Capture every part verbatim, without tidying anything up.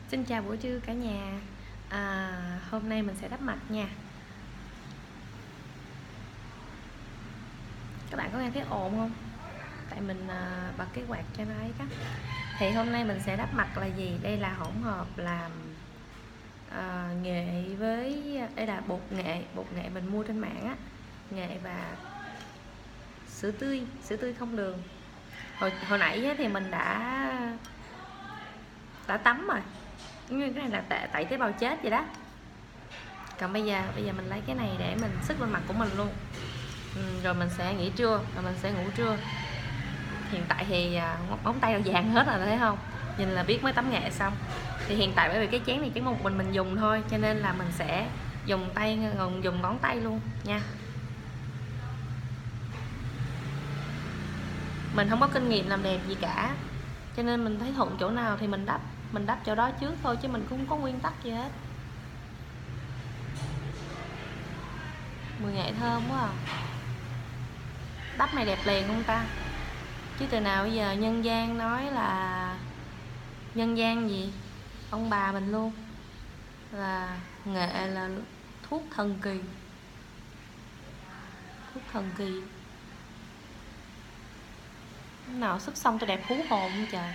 Xin chào buổi trưa cả nhà. à, Hôm nay mình sẽ đắp mặt nha. Các bạn có nghe thấy ồn không? Tại mình à, bật cái quạt cho nó ấy đó. Thì hôm nay mình sẽ đắp mặt là gì? Đây là hỗn hợp làm à, nghệ với... Đây là bột nghệ Bột nghệ mình mua trên mạng á. Nghệ và sữa tươi Sữa tươi không đường. Hồi, hồi nãy thì mình đã đã tắm rồi. Cái này là tẩy, tẩy tế bào chết vậy đó. Còn bây giờ bây giờ mình lấy cái này để mình xức lên mặt của mình luôn. ừ, Rồi mình sẽ nghỉ trưa, rồi mình sẽ ngủ trưa. Hiện tại thì à, móng tay đều vàng hết rồi, thấy không? Nhìn là biết mới tắm nghệ xong. Thì hiện tại bởi vì cái chén này chỉ một mình mình dùng thôi, cho nên là mình sẽ dùng tay, dùng ngón tay luôn nha. Mình không có kinh nghiệm làm đẹp gì cả, cho nên mình thấy thuận chỗ nào thì mình đắp Mình đắp chỗ đó trước thôi, chứ mình cũng không có nguyên tắc gì hết. Mùi nghệ thơm quá à. Đắp này đẹp liền không ta? Chứ từ nào bây giờ nhân gian nói là nhân gian gì, ông bà mình luôn, là nghệ là thuốc thần kỳ. Thuốc thần kỳ. Nào sức xong tôi đẹp hú hồn không trời.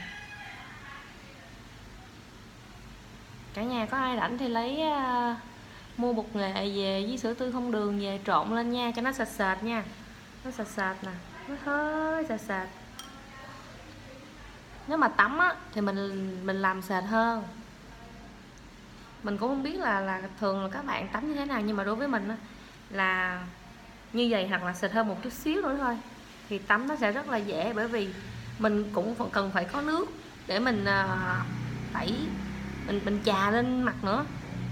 Cả nhà có ai rảnh thì lấy uh, mua bột nghệ về với sữa tươi không đường về trộn lên nha, cho nó sệt sệt nha. Nó sệt sệt nè, nó hơi sệt sệt. Nếu mà tắm á thì mình mình làm sệt hơn. Mình cũng không biết là là thường là các bạn tắm như thế nào, nhưng mà đối với mình á là như vậy, hoặc là xịt hơn một chút xíu nữa thôi thì tắm nó sẽ rất là dễ, bởi vì mình cũng cần phải có nước để mình uh, tẩy, mình mình chà lên mặt nữa.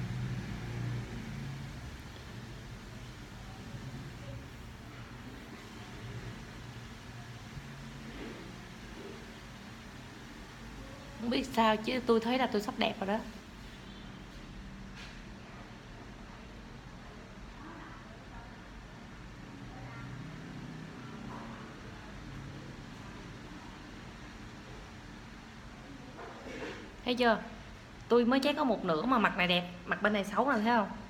Không biết sao chứ tôi thấy là tôi sắp đẹp rồi đó. Thấy chưa? Tôi mới chắc có một nửa mà mặt này đẹp, mặt bên này xấu rồi, thấy không?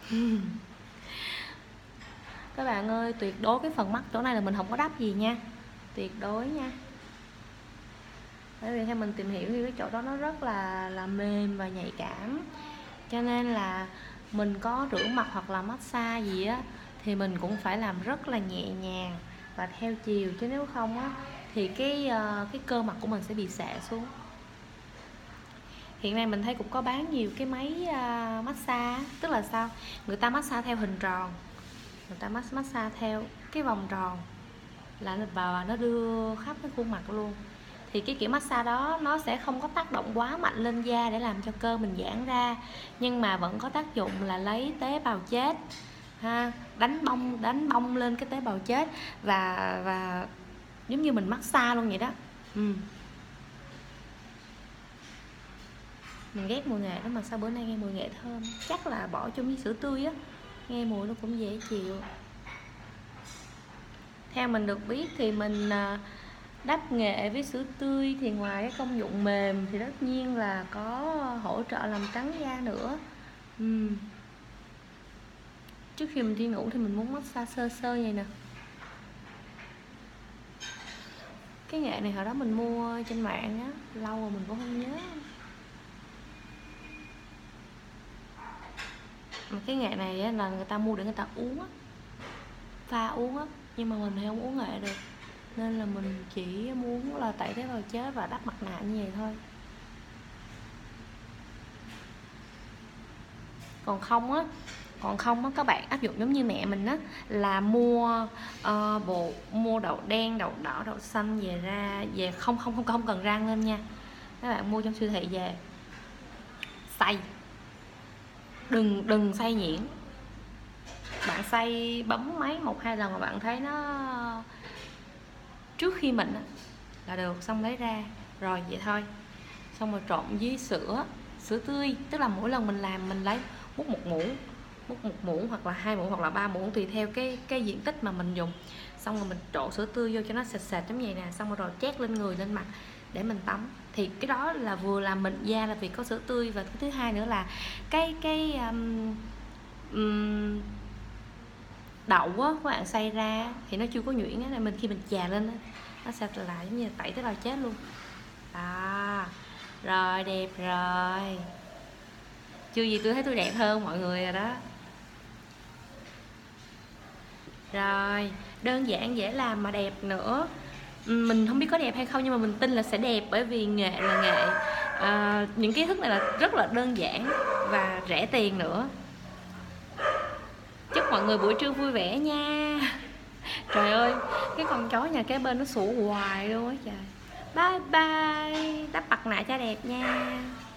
Các bạn ơi, tuyệt đối cái phần mắt chỗ này là mình không có đắp gì nha. Tuyệt đối nha. Bởi vì theo mình tìm hiểu thì cái chỗ đó nó rất là là mềm và nhạy cảm, cho nên là mình có rửa mặt hoặc là massage gì á thì mình cũng phải làm rất là nhẹ nhàng và theo chiều, chứ nếu không á thì cái cái cơ mặt của mình sẽ bị xệ xuống. Hiện nay mình thấy cũng có bán nhiều cái máy uh, massage. Tức là sao? Người ta massage theo hình tròn, người ta massage theo cái vòng tròn là vào nó đưa khắp cái khuôn mặt luôn. Thì cái kiểu massage đó nó sẽ không có tác động quá mạnh lên da để làm cho cơ mình giãn ra, nhưng mà vẫn có tác dụng là lấy tế bào chết ha, đánh bông đánh bông lên cái tế bào chết, và và giống như mình massage luôn vậy đó. ừ. Mình ghét mùi nghệ đó, mà sao bữa nay nghe mùi nghệ thơm. Chắc là bỏ chung với sữa tươi á, nghe mùi nó cũng dễ chịu. Theo mình được biết thì mình đắp nghệ với sữa tươi thì ngoài cái công dụng mềm thì tất nhiên là có hỗ trợ làm trắng da nữa. uhm. Trước khi mình đi ngủ thì mình muốn massage sơ sơ vậy nè. Cái nghệ này hồi đó mình mua trên mạng á, lâu rồi mình cũng không nhớ. Mà cái nghệ này á, là người ta mua để người ta uống á, pha uống á, nhưng mà mình thì không uống nghệ được, nên là mình chỉ muốn là tẩy tế bào chết và đắp mặt nạ như vậy thôi. Còn không á còn không á các bạn áp dụng giống như mẹ mình á, là mua uh, bột, mua đậu đen, đậu đỏ, đậu xanh về ra về không không không không cần rang lên nha. Các bạn mua trong siêu thị về xay, đừng đừng xay nhuyễn. Bạn xay bấm máy một hai lần mà bạn thấy nó trước khi mình á là được, xong lấy ra rồi vậy thôi. Xong rồi trộn với sữa sữa tươi, tức là mỗi lần mình làm mình lấy múc một muỗng, múc một muỗng hoặc là hai muỗng hoặc là ba muỗng tùy theo cái cái diện tích mà mình dùng. Xong rồi mình trộn sữa tươi vô cho nó sệt sệt giống vậy nè, xong rồi rồi chét lên người lên mặt để mình tắm. Thì cái đó là vừa làm mình da là vì có sữa tươi, và cái thứ hai nữa là cái cái um, um, đậu á các bạn xay ra thì nó chưa có nhuyễn á, nên mình khi mình chà lên á, nó sẽ lại giống như tẩy tới đâu chết luôn. À, rồi đẹp rồi. Chưa gì tôi thấy tôi đẹp hơn mọi người rồi đó. Rồi, đơn giản dễ làm mà đẹp nữa. Mình không biết có đẹp hay không nhưng mà mình tin là sẽ đẹp, bởi vì nghệ là nghệ. À, những kiến thức này là rất là đơn giản và rẻ tiền nữa. Chúc mọi người buổi trưa vui vẻ nha. Trời ơi, cái con chó nhà kế bên nó sủa hoài luôn á trời. Bye bye, đắp mặt nạ cho đẹp nha.